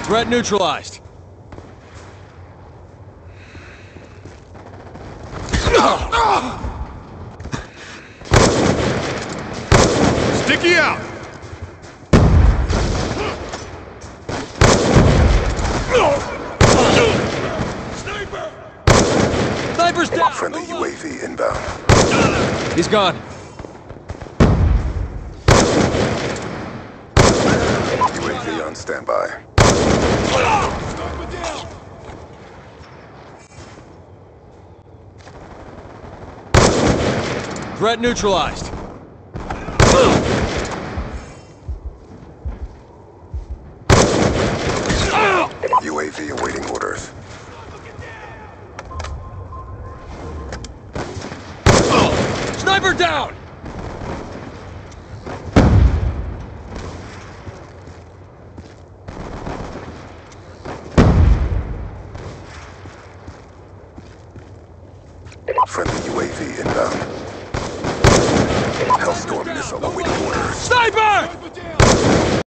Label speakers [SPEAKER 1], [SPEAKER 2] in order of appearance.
[SPEAKER 1] Threat neutralized.
[SPEAKER 2] Sticky out!
[SPEAKER 3] Sniper!
[SPEAKER 1] Sniper's down!
[SPEAKER 4] Friendly UAV inbound.
[SPEAKER 1] He's gone.
[SPEAKER 4] UAV on standby.
[SPEAKER 3] Sniper down!
[SPEAKER 1] Threat neutralized.
[SPEAKER 4] UAV awaiting orders.
[SPEAKER 1] Sniper down!
[SPEAKER 4] Friendly UAV inbound. Hellstorm missile awaiting orders.
[SPEAKER 1] Sniper!
[SPEAKER 3] Sniper down!